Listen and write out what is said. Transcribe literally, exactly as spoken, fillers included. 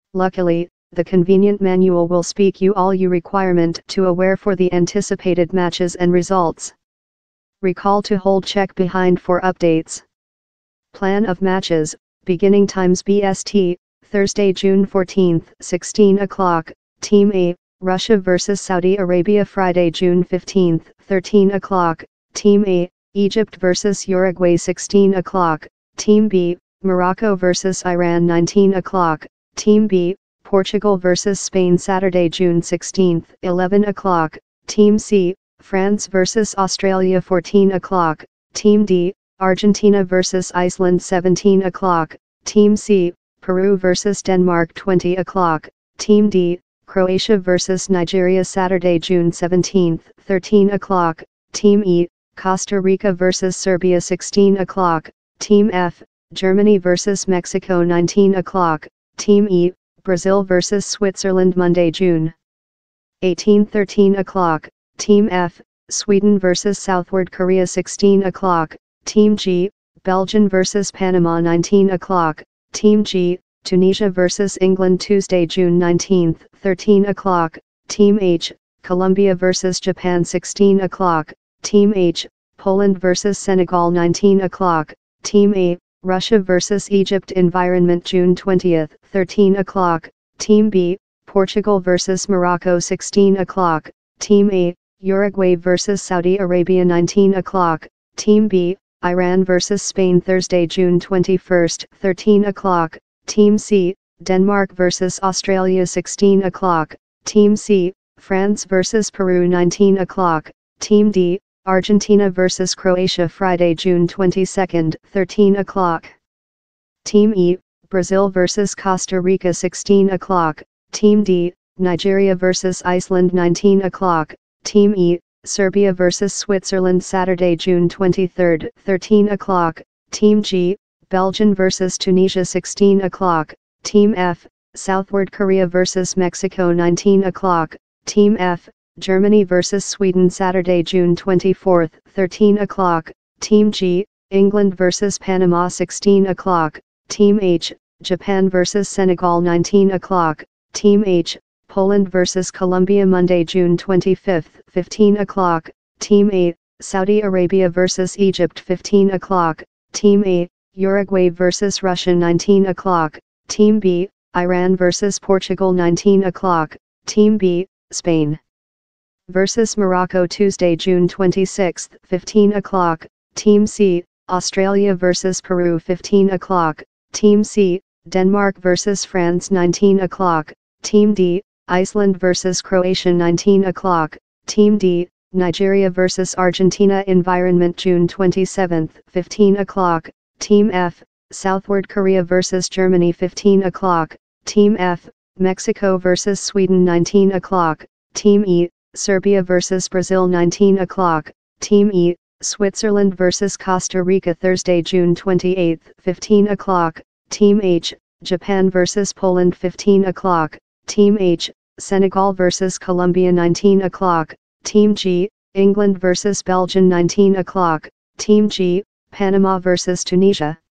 Luckily, the convenient manual will speak you all you requirement to aware for the anticipated matches and results. Recall to hold check behind for updates. Plan of matches, beginning times B S T, Thursday, June fourteenth, sixteen o'clock, Team A, Russia versus Saudi Arabia. Friday, June fifteenth, thirteen o'clock, Team A, Egypt versus Uruguay. sixteen o'clock, Team B, Morocco versus Iran. nineteen o'clock, Team B, Portugal versus Spain. Saturday, June sixteenth, eleven o'clock, Team C, France versus Australia. fourteen o'clock, Team D, Argentina versus Iceland. seventeen o'clock, Team C, Peru versus Denmark. twenty o'clock, Team D, Croatia versus Nigeria. Saturday, June seventeenth, thirteen o'clock, Team E, Costa Rica versus Serbia. sixteen o'clock, Team F, Germany versus Mexico. nineteen o'clock, Team E, Brazil versus Switzerland. Monday, June eighteenth, thirteen o'clock, Team F, Sweden versus Southward Korea. sixteen o'clock, Team G, Belgium versus Panama. nineteen o'clock, Team G, Tunisia versus England. Tuesday, June nineteenth, thirteen o'clock, Team H, Colombia versus Japan. sixteen o'clock, Team H, Poland versus Senegal. nineteen o'clock, Team A, Russia versus Egypt. Environment, June twentieth, thirteen o'clock, Team B, Portugal versus Morocco. sixteen o'clock, Team A, Uruguay versus Saudi Arabia. nineteen o'clock, Team B, Iran versus Spain. Thursday, June twenty-first, thirteen o'clock, Team C, Denmark versus Australia. sixteen o'clock, Team C, France versus Peru. nineteen o'clock, Team D, Argentina versus Croatia. Friday, June twenty-second, thirteen o'clock, Team E, Brazil versus Costa Rica. sixteen o'clock, Team D, Nigeria versus Iceland. nineteen o'clock, Team E, Serbia versus Switzerland. Saturday, June twenty-third, thirteen o'clock, Team G, Belgium versus Tunisia. sixteen o'clock, Team F, Southward Korea versus Mexico. nineteen o'clock, Team F, Germany versus Sweden. Saturday, June twenty-fourth, thirteen o'clock, Team G, England versus Panama. sixteen o'clock, Team H, Japan versus Senegal. nineteen o'clock, Team H, Poland versus Colombia. Monday, June twenty-fifth, fifteen o'clock, Team A, Saudi Arabia versus Egypt. fifteen o'clock, Team A, Uruguay versus Russia. nineteen o'clock, Team B, Iran versus Portugal. nineteen o'clock, Team B, Spain versus Morocco. Tuesday, June twenty-sixth, fifteen o'clock, Team C, Australia versus Peru. fifteen o'clock, Team C, Denmark versus France. nineteen o'clock, Team D, Iceland versus Croatia. nineteen o'clock, Team D, Nigeria versus Argentina. Environment, June twenty-seventh, fifteen o'clock, Team F, Southward Korea versus Germany. fifteen o'clock, Team F, Mexico versus Sweden. nineteen o'clock, Team E, Serbia versus Brazil. nineteen o'clock, Team E, Switzerland versus Costa Rica. Thursday, June twenty-eighth, fifteen o'clock, Team H, Japan versus Poland. fifteen o'clock, Team H, Senegal versus Colombia. nineteen o'clock, Team G, England versus Belgium. nineteen o'clock, Team G, Panama versus Tunisia.